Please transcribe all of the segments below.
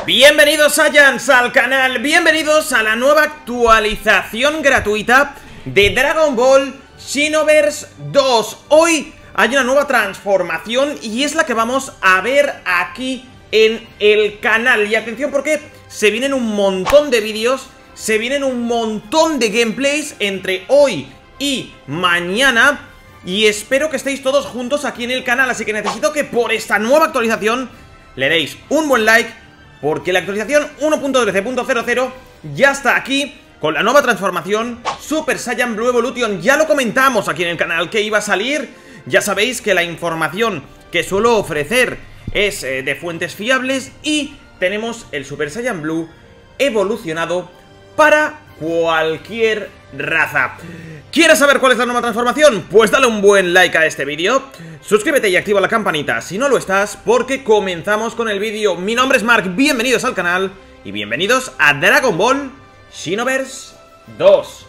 Bienvenidos Saiyans al canal, bienvenidos a la nueva actualización gratuita de Dragon Ball Xenoverse 2. Hoy hay una nueva transformación y es la que vamos a ver aquí en el canal. Y atención porque se vienen un montón de vídeos, se vienen un montón de gameplays entre hoy y mañana. Y espero que estéis todos juntos aquí en el canal, así que necesito que por esta nueva actualización le deis un buen like, porque la actualización 1.13.00 ya está aquí con la nueva transformación Super Saiyan Blue Evolution. Ya lo comentamos aquí en el canal que iba a salir. Ya sabéis que la información que suelo ofrecer es de fuentes fiables y tenemos el Super Saiyan Blue evolucionado para cualquier raza. ¿Quieres saber cuál es la nueva transformación? Pues dale un buen like a este vídeo, suscríbete y activa la campanita si no lo estás, porque comenzamos con el vídeo. Mi nombre es Mark, bienvenidos al canal y bienvenidos a Dragon Ball Xenoverse 2.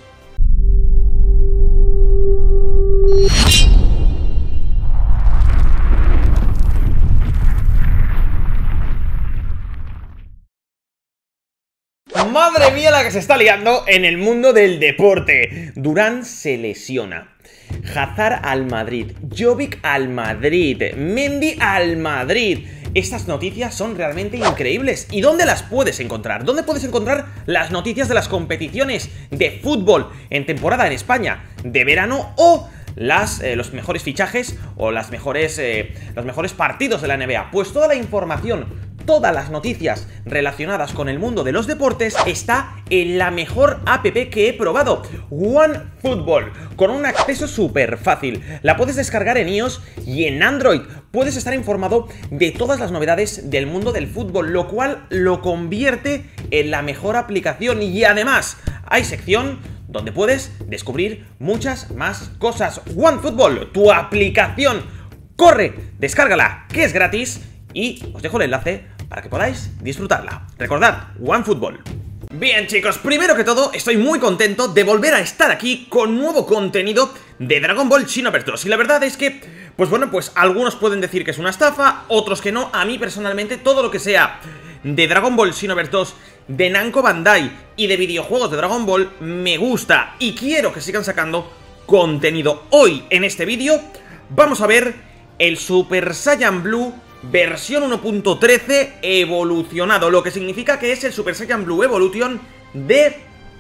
Madre mía la que se está liando en el mundo del deporte. Durán se lesiona, Hazard al Madrid, Jovic al Madrid, Mendy al Madrid. Estas noticias son realmente increíbles. ¿Y dónde las puedes encontrar? ¿Dónde puedes encontrar las noticias de las competiciones de fútbol en temporada en España de verano o los mejores fichajes o los mejores partidos de la NBA? Pues toda la información, todas las noticias relacionadas con el mundo de los deportes está en la mejor app que he probado, OneFootball, con un acceso súper fácil. La puedes descargar en iOS y en Android. Puedes estar informado de todas las novedades del mundo del fútbol, lo cual lo convierte en la mejor aplicación. Y además hay sección donde puedes descubrir muchas más cosas. OneFootball, tu aplicación. Corre, descárgala, que es gratis, y os dejo el enlace para que podáis disfrutarla. Recordad, OneFootball. Bien chicos, primero que todo estoy muy contento de volver a estar aquí con nuevo contenido de Dragon Ball Xenoverse 2. Y la verdad es que, pues bueno, pues algunos pueden decir que es una estafa, otros que no. A mí personalmente todo lo que sea de Dragon Ball Xenoverse 2, de Namco Bandai y de videojuegos de Dragon Ball me gusta y quiero que sigan sacando contenido. Hoy en este vídeo vamos a ver el Super Saiyan Blue versión 1.13 evolucionado, lo que significa que es el Super Saiyan Blue Evolution de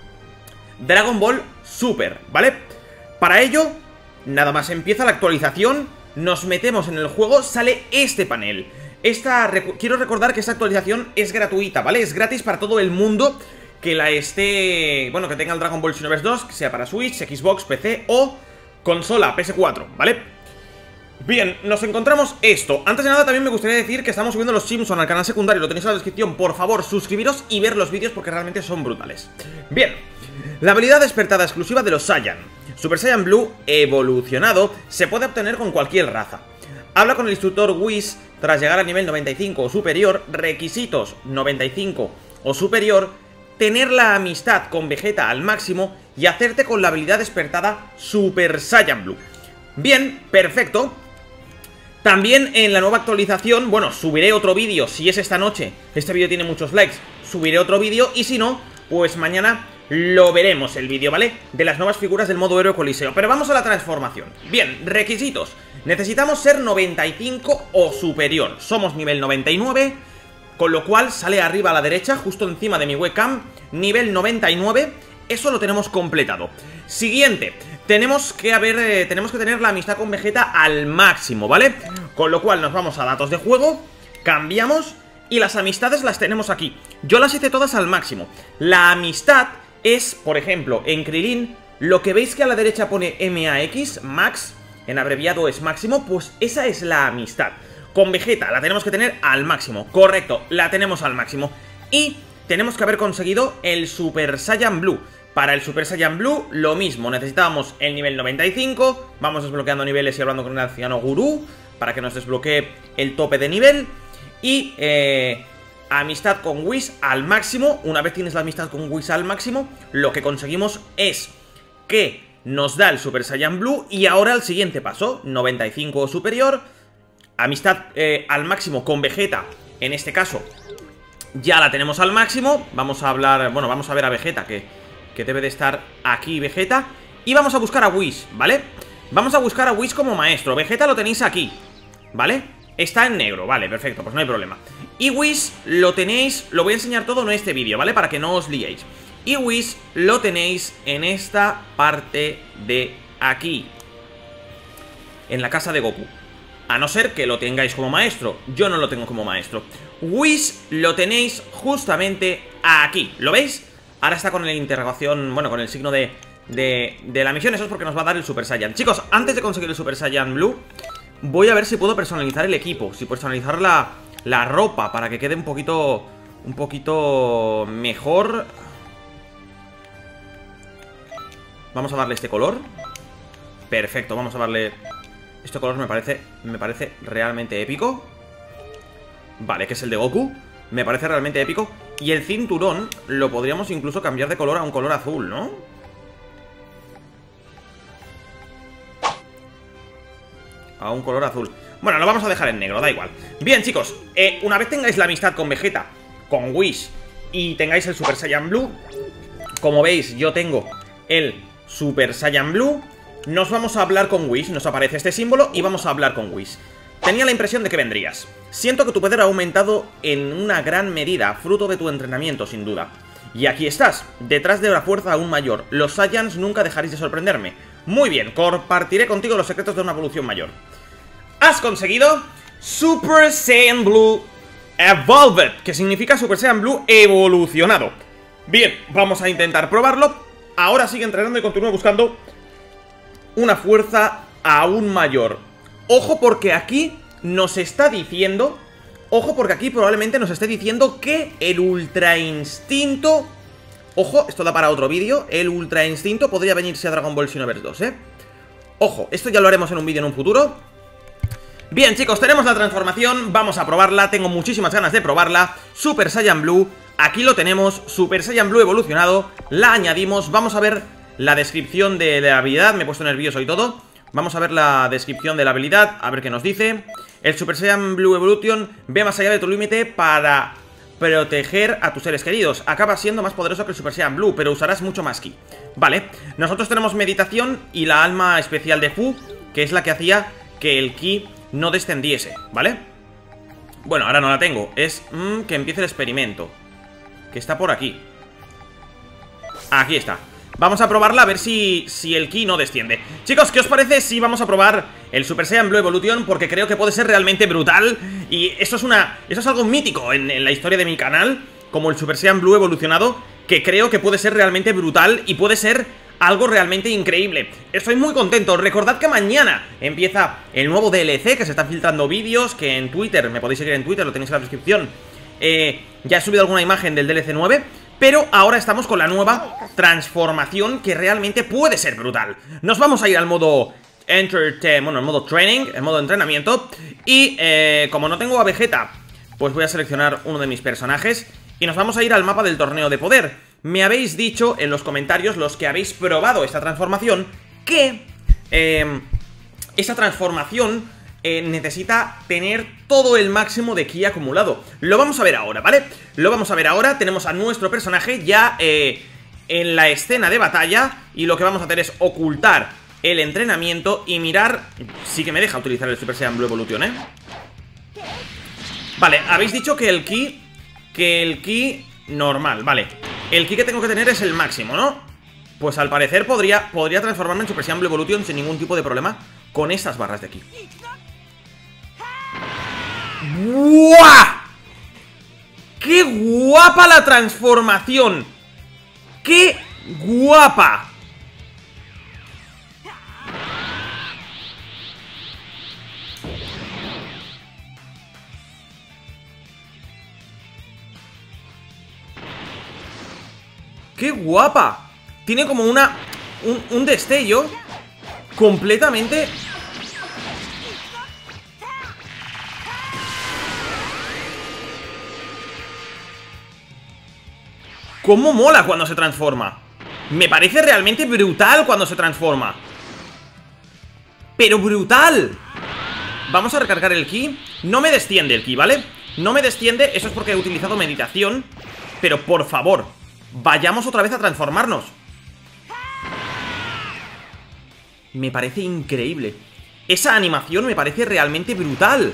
Dragon Ball Super, ¿vale? Para ello, nada más empieza la actualización, nos metemos en el juego, sale este panel. Quiero recordar que esta actualización es gratuita, ¿vale? Es gratis para todo el mundo que la esté... Bueno, que tenga el Dragon Ball Xenoverse 2, que sea para Switch, Xbox, PC o consola, PS4, ¿vale? Bien, nos encontramos esto. Antes de nada también me gustaría decir que estamos subiendo los Simpsons al canal secundario, lo tenéis en la descripción. Por favor, suscribiros y ver los vídeos porque realmente son brutales. Bien, la habilidad despertada exclusiva de los Saiyan Super Saiyan Blue evolucionado se puede obtener con cualquier raza. Habla con el instructor Whis tras llegar al nivel 95 o superior. Requisitos 95 o superior. Tener la amistad con Vegeta al máximo y hacerte con la habilidad despertada Super Saiyan Blue. Bien, perfecto. También en la nueva actualización, bueno, subiré otro vídeo si es esta noche. Este vídeo tiene muchos likes, subiré otro vídeo y si no, pues mañana lo veremos el vídeo, ¿vale? De las nuevas figuras del modo héroe coliseo. Pero vamos a la transformación. Bien, requisitos. Necesitamos ser 95 o superior. Somos nivel 99, con lo cual sale arriba a la derecha, justo encima de mi webcam, nivel 99. Eso lo tenemos completado. Siguiente, tenemos que tener la amistad con Vegeta al máximo, ¿vale? Con lo cual nos vamos a datos de juego, cambiamos y las amistades las tenemos aquí. Yo las hice todas al máximo. La amistad es, por ejemplo, en Krillin, lo que veis que a la derecha pone MAX, Max, en abreviado es máximo, pues esa es la amistad. Con Vegeta la tenemos que tener al máximo, correcto, la tenemos al máximo. Y tenemos que haber conseguido el Super Saiyan Blue. Para el Super Saiyan Blue, lo mismo, necesitábamos el nivel 95, vamos desbloqueando niveles y hablando con el anciano gurú para que nos desbloquee el tope de nivel. Y amistad con Whis al máximo. Una vez tienes la amistad con Whis al máximo, lo que conseguimos es que nos da el Super Saiyan Blue. Y ahora el siguiente paso, 95 o superior, amistad al máximo con Vegeta, en este caso ya la tenemos al máximo. Vamos a hablar, bueno, vamos a ver a Vegeta, que debe de estar aquí Vegeta. Y vamos a buscar a Whis, ¿vale? Vamos a buscar a Whis como maestro. Vegeta lo tenéis aquí, ¿vale? Está en negro, vale, perfecto, pues no hay problema. Y Whis lo tenéis, lo voy a enseñar todo en este vídeo, ¿vale? Para que no os liéis. Y Whis lo tenéis en esta parte de aquí, en la casa de Goku. A no ser que lo tengáis como maestro. Yo no lo tengo como maestro. Whis lo tenéis justamente aquí, ¿lo veis? Ahora está con la interrogación, bueno, con el signo de la misión. Eso es porque nos va a dar el Super Saiyan. Chicos, antes de conseguir el Super Saiyan Blue, voy a ver si puedo personalizar el equipo. Si personalizar la ropa para que quede un poquito mejor. Vamos a darle este color. Perfecto, vamos a darle este color, me parece realmente épico. Vale, que es el de Goku. Me parece realmente épico. Y el cinturón lo podríamos incluso cambiar de color a un color azul, ¿no? A un color azul. Bueno, lo vamos a dejar en negro, da igual. Bien, chicos, una vez tengáis la amistad con Vegeta, con Whis, y tengáis el Super Saiyan Blue, como veis, yo tengo el Super Saiyan Blue, nos vamos a hablar con Whis. Nos aparece este símbolo y vamos a hablar con Whis. Tenía la impresión de que vendrías. Siento que tu poder ha aumentado en una gran medida, fruto de tu entrenamiento, sin duda. Y aquí estás, detrás de una fuerza aún mayor. Los Saiyans nunca dejaréis de sorprenderme. Muy bien, compartiré contigo los secretos de una evolución mayor. Has conseguido Super Saiyan Blue Evolved, que significa Super Saiyan Blue evolucionado. Bien, vamos a intentar probarlo. Ahora sigue entrenando y continúa buscando una fuerza aún mayor. Ojo porque aquí nos está diciendo... Ojo porque aquí probablemente nos esté diciendo que el Ultra Instinto... Ojo, esto da para otro vídeo. El Ultra Instinto podría venirse a Dragon Ball Xenoverse 2, ¿eh? Ojo, esto ya lo haremos en un vídeo en un futuro. Bien, chicos, tenemos la transformación. Vamos a probarla, tengo muchísimas ganas de probarla. Super Saiyan Blue, aquí lo tenemos. Super Saiyan Blue evolucionado. La añadimos, vamos a ver la descripción de la habilidad. Me he puesto nervioso y todo. Vamos a ver la descripción de la habilidad, a ver qué nos dice. El Super Saiyan Blue Evolution ve más allá de tu límite para proteger a tus seres queridos. Acaba siendo más poderoso que el Super Saiyan Blue, pero usarás mucho más ki. Vale, nosotros tenemos meditación y la alma especial de Fu, que es la que hacía que el ki no descendiese, ¿vale? Bueno, ahora no la tengo. Es que empiece el experimento, que está por aquí. Aquí está. Vamos a probarla a ver si el ki no desciende. Chicos, ¿qué os parece si vamos a probar el Super Saiyan Blue Evolution? Porque creo que puede ser realmente brutal. Y eso es algo mítico en la historia de mi canal, como el Super Saiyan Blue evolucionado, que creo que puede ser realmente brutal y puede ser algo realmente increíble. Estoy muy contento. Recordad que mañana empieza el nuevo DLC, que se están filtrando vídeos, que en Twitter, me podéis seguir en Twitter, lo tenéis en la descripción. Ya he subido alguna imagen del DLC 9. Pero ahora estamos con la nueva transformación, que realmente puede ser brutal. Nos vamos a ir al modo el modo training, el modo entrenamiento. Y como no tengo a Vegeta, pues voy a seleccionar uno de mis personajes y nos vamos a ir al mapa del torneo de poder. Me habéis dicho en los comentarios, los que habéis probado esta transformación, que esta transformación necesita tener todo el máximo de ki acumulado. Lo vamos a ver ahora, ¿vale? Lo vamos a ver ahora. Tenemos a nuestro personaje ya en la escena de batalla, y lo que vamos a hacer es ocultar el entrenamiento y mirar. Sí que me deja utilizar el Super Saiyan Blue Evolution, ¿eh? Vale, habéis dicho que el ki normal, vale. El ki que tengo que tener es el máximo, ¿no? Pues al parecer podría transformarme en Super Saiyan Blue Evolution sin ningún tipo de problema con estas barras de ki. ¡Buah! ¡Qué guapa la transformación! ¡Qué guapa! ¡Qué guapa! Tiene como un destello completamente... ¡Cómo mola cuando se transforma! Me parece realmente brutal cuando se transforma. ¡Pero brutal! Vamos a recargar el ki. No me desciende el ki, ¿vale? No me desciende, eso es porque he utilizado meditación. Pero por favor, vayamos otra vez a transformarnos. Me parece increíble. Esa animación me parece realmente brutal.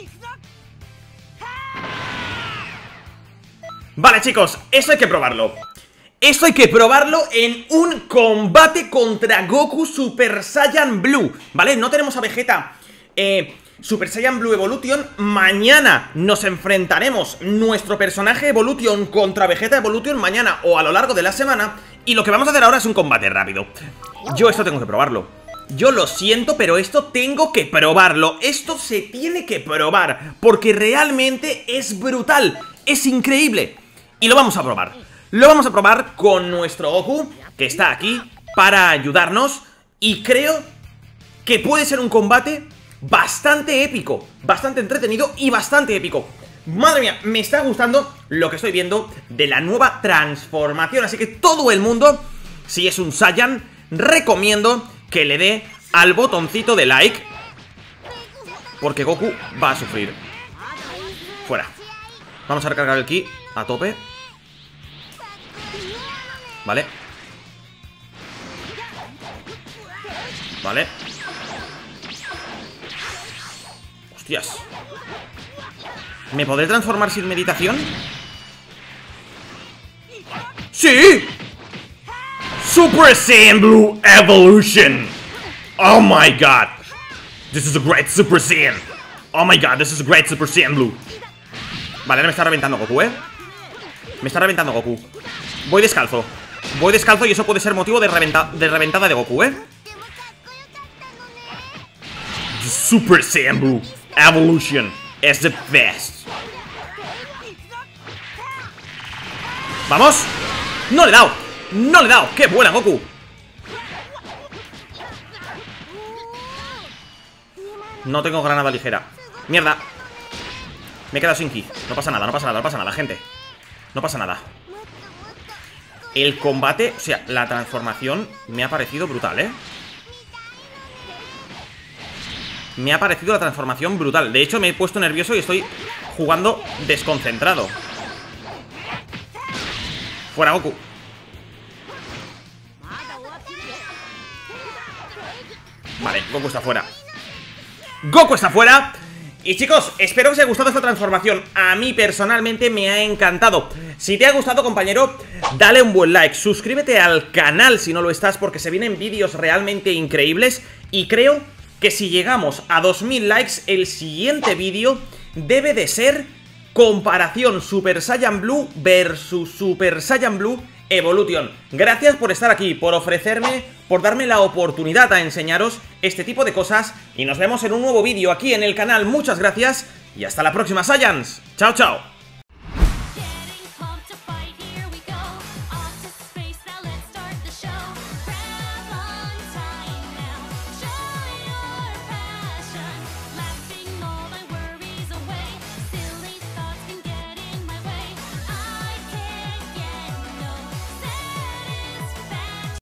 Vale, chicos, eso hay que probarlo. Eso hay que probarlo en un combate contra Goku Super Saiyan Blue, ¿vale? No tenemos a Vegeta Super Saiyan Blue Evolution. Mañana nos enfrentaremos nuestro personaje Evolution contra Vegeta Evolution mañana o a lo largo de la semana. Y lo que vamos a hacer ahora es un combate rápido. Yo esto tengo que probarlo. Yo lo siento, pero esto tengo que probarlo. Esto se tiene que probar, porque realmente es brutal. Es increíble. Y lo vamos a probar. Lo vamos a probar con nuestro Goku, que está aquí para ayudarnos. Y creo que puede ser un combate bastante épico, bastante entretenido y bastante épico. Madre mía, me está gustando lo que estoy viendo de la nueva transformación. Así que todo el mundo, si es un Saiyan, recomiendo que le dé al botoncito de like, porque Goku va a sufrir. Fuera. Vamos a recargar el ki a tope. Vale. Vale. Hostias. ¿Me podré transformar sin meditación? ¡Sí! Super Saiyan Blue Evolution. Oh my god. This is a great Super Saiyan. Oh my god, this is a great Super Saiyan Blue. Vale, ahora me está reventando Goku, Me está reventando Goku. Voy descalzo. Voy descalzo y eso puede ser motivo de reventada de Goku, The Super Saiyan Blue Evolution is the best. ¡Vamos! ¡No le he dado! ¡No le he dado! ¡Qué buena, Goku! No tengo granada ligera. ¡Mierda! Me he quedado sin ki. No pasa nada, no pasa nada, no pasa nada, gente. No pasa nada. El combate, o sea, la transformación me ha parecido brutal, Me ha parecido la transformación brutal. De hecho, me he puesto nervioso y estoy jugando desconcentrado. Fuera, Goku. Vale, Goku está fuera. Goku está fuera. Y chicos, espero que os haya gustado esta transformación. A mí personalmente me ha encantado. Si te ha gustado, compañero, dale un buen like. Suscríbete al canal si no lo estás, porque se vienen vídeos realmente increíbles. Y creo que si llegamos a 2000 likes, el siguiente vídeo debe de ser comparación Super Saiyan Blue versus Super Saiyan Blue Evolution. Gracias por estar aquí, por ofrecerme, por darme la oportunidad a enseñaros este tipo de cosas. Y nos vemos en un nuevo vídeo aquí en el canal. Muchas gracias y hasta la próxima, Saiyans. Chao, chao.